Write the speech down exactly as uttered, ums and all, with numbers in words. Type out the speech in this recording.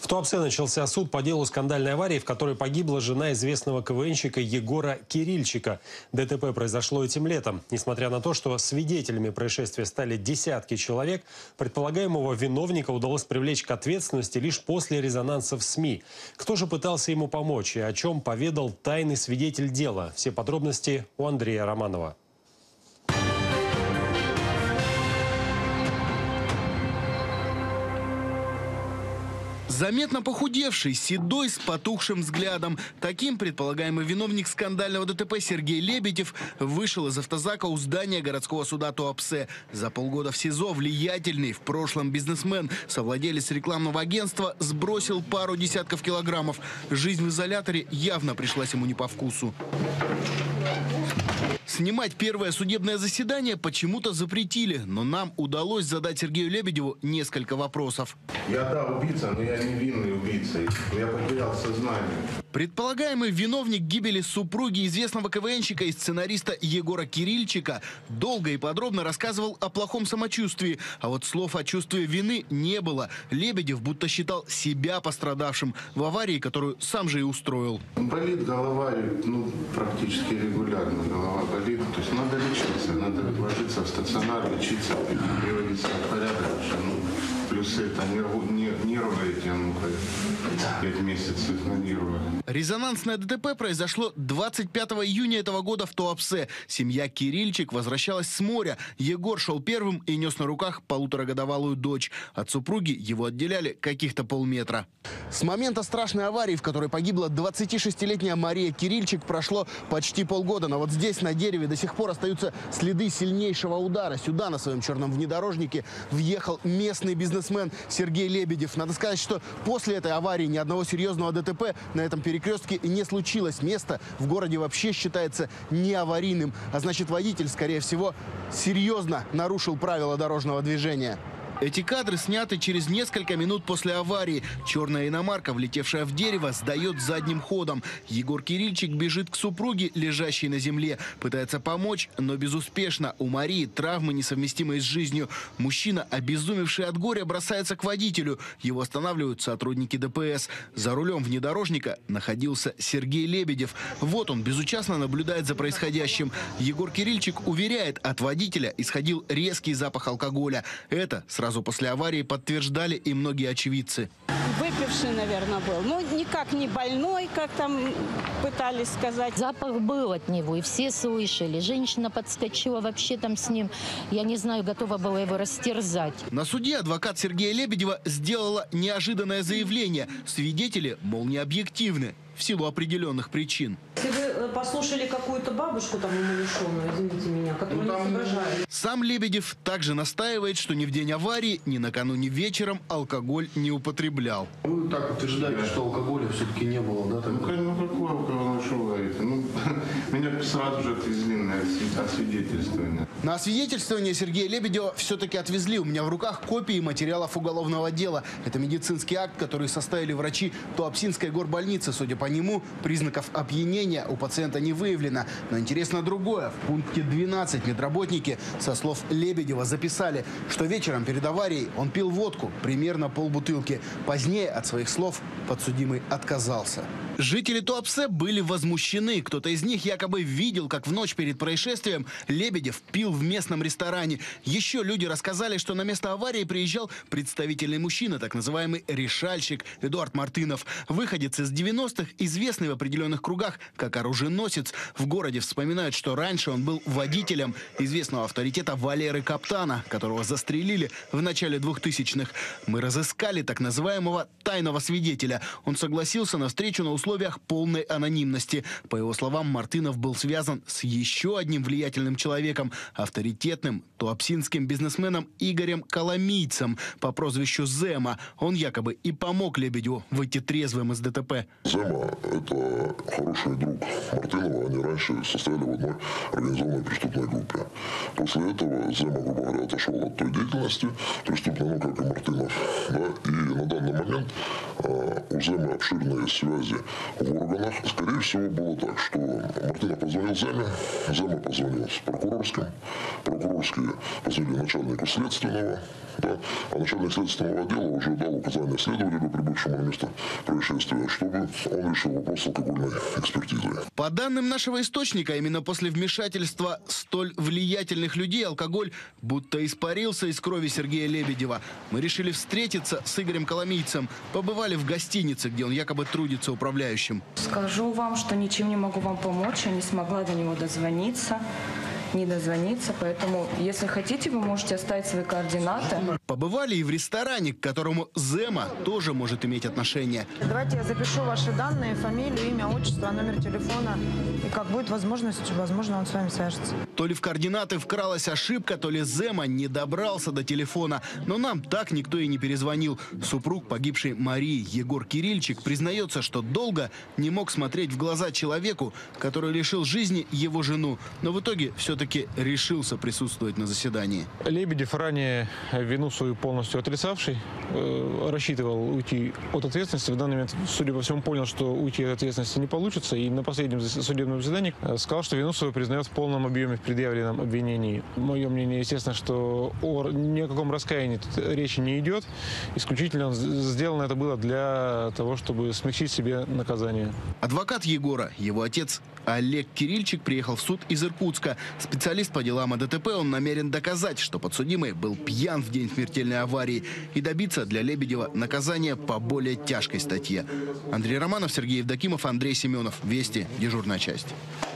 Туапсе начался суд по делу скандальной аварии, в которой погибла жена известного КВНщика Егора Кирильчика. ДТП произошло этим летом. Несмотря на то, что свидетелями происшествия стали десятки человек, предполагаемого виновника удалось привлечь к ответственности лишь после резонанса в СМИ. Кто же пытался ему помочь и о чем поведал тайный свидетель дела? Все подробности у Андрея Романова. Заметно похудевший, седой, с потухшим взглядом. Таким предполагаемый виновник скандального ДТП Сергей Лебедев вышел из автозака у здания городского суда Туапсе. За полгода в СИЗО влиятельный, в прошлом бизнесмен, совладелец рекламного агентства, сбросил пару десятков килограммов. Жизнь в изоляторе явно пришлась ему не по вкусу. Снимать первое судебное заседание почему-то запретили, но нам удалось задать Сергею Лебедеву несколько вопросов. Я, да, убийца, но я невинный убийца. Я потерял сознание. Предполагаемый виновник гибели супруги известного КВНщика и сценариста Егора Кирильчика долго и подробно рассказывал о плохом самочувствии. А вот слов о чувстве вины не было. Лебедев будто считал себя пострадавшим в аварии, которую сам же и устроил. Болит голова, ну, практически регулярно. Голова болит. То есть надо лечиться, надо ложиться в стационар, лечиться, приводиться в порядок. Ну, плюс это нервы, нервы эти, ну, пять месяцев на нервы. Резонансное ДТП произошло двадцать пятого июня этого года в Туапсе. Семья Кирильчик возвращалась с моря. Егор шел первым и нес на руках полуторагодовалую дочь. От супруги его отделяли каких-то полметра. С момента страшной аварии, в которой погибла двадцатишестилетняя Мария Кирильчик, прошло почти полгода. Но вот здесь на дереве до сих пор остаются следы сильнейшего удара. Сюда на своем черном внедорожнике въехал местный бизнесмен Сергей Лебедев. Надо сказать, что после этой аварии ни одного серьезного ДТП на этом перекрестке не случилось. Место в городе вообще считается неаварийным. А значит, водитель, скорее всего, серьезно нарушил правила дорожного движения. Эти кадры сняты через несколько минут после аварии. Черная иномарка, влетевшая в дерево, сдает задним ходом. Егор Кирильчик бежит к супруге, лежащей на земле. Пытается помочь, но безуспешно. У Марии травмы, несовместимые с жизнью. Мужчина, обезумевший от горя, бросается к водителю. Его останавливают сотрудники ДПС. За рулем внедорожника находился Сергей Лебедев. Вот он безучастно наблюдает за происходящим. Егор Кирильчик уверяет, от водителя исходил резкий запах алкоголя. Это сразу Сразу после аварии подтверждали и многие очевидцы. Выпивший, наверное, был. Ну, никак не больной, как там пытались сказать. Запах был от него, и все слышали. Женщина подскочила вообще там с ним. Я не знаю, готова была его растерзать. На суде адвокат Сергея Лебедева сделала неожиданное заявление. Свидетели, мол, не объективны в силу определенных причин. Если вы послушали какую-то бабушку там умалишенную, извините меня, которую ну, там... не соображает. Сам Лебедев также настаивает, что ни в день аварии, ни накануне вечером алкоголь не употреблял. Вы так утверждаете, что алкоголя все-таки не было, да? Ну, ну какой алкоголь, что говорите? Ну, меня сразу же отвезли на освидетельствование. На освидетельствование Сергея Лебедева все-таки отвезли. У меня в руках копии материалов уголовного дела. Это медицинский акт, который составили врачи Туапсинской горбольницы. Судя по нему, признаков опьянения у пациента не выявлено. Но интересно другое. В пункте двенадцать медработники, со слов Лебедева, записали, что вечером перед аварией он пил водку, примерно полбутылки. Позднее от своих слов подсудимый отказался. Жители Туапсе были возмущены. Кто-то из них якобы видел, как в ночь перед происшествием Лебедев пил в местном ресторане. Еще люди рассказали, что на место аварии приезжал представительный мужчина, так называемый решальщик Эдуард Мартынов. Выходец из девяностых, известный в определенных кругах как оруженосец. В городе вспоминают, что раньше он был водителем известного авторитета Валеры Каптана, которого застрелили в начале двухтысячных. Мы разыскали так называемого тайного свидетеля. Он согласился на встречу на условиях полной анонимности. По его словам, Мартынов был связан с еще одним влиятельным человеком, авторитетным туапсинским бизнесменом Игорем Коломийцем по прозвищу Зема. Он якобы и помог Лебедеву выйти трезвым из ДТП. Зема – это хороший друг Мартынова. Они раньше состояли в одной организованной преступной группе. После этого Зема, грубо говоря, отошел от той деятельности преступной, ну, как и Мартынов. Да? И на данный момент а, у Земы обширные связи в органах. Скорее всего, было так, что Мартынов позвонил Земе, Зема позвонил с прокурорским, прокурорские позвонили начальнику следственного, Да? А начальник следственного отдела уже дал указание следователю, прибывшему на место происшествия, чтобы он решил вопрос алкогольной экспертизы. По данным нашего источника, именно после вмешательства столь влиятельных людей алкоголь будто испарился из крови Сергея Лебедева. Мы решили встретиться с Игорем Коломийцем. Побывали в гостинице, где он якобы трудится управляющим. Скажу вам, что ничем не могу вам помочь. Я не смогла до него дозвониться. Не дозвониться, поэтому, если хотите, вы можете оставить свои координаты. Побывали и в ресторане, к которому Зема тоже может иметь отношение. Давайте я запишу ваши данные, фамилию, имя, отчество, номер телефона. И как будет возможность, возможно, он с вами свяжется. То ли в координаты вкралась ошибка, то ли Зема не добрался до телефона. Но нам так никто и не перезвонил. Супруг погибшей Марии, Егор Кирильчик, признается, что долго не мог смотреть в глаза человеку, который лишил жизни его жену. Но в итоге все все-таки решился присутствовать на заседании. Лебедев, ранее вину свою полностью отрицавший, э, рассчитывал уйти от ответственности. В данный момент, судя по всему, понял, что уйти от ответственности не получится. И на последнем судебном заседании сказал, что вину свою признает в полном объеме в предъявленном обвинении. Мое мнение, естественно, что о ни о каком раскаянии тут речи не идет. Исключительно сделано это было для того, чтобы смягчить себе наказание. Адвокат Егора, его отец Олег Кирильчик, приехал в суд из Иркутска. Специалист по делам о ДТП, он намерен доказать, что подсудимый был пьян в день смертельной аварии и добиться для Лебедева наказания по более тяжкой статье. Андрей Романов, Сергей Евдокимов, Андрей Семенов. Вести. Дежурная часть.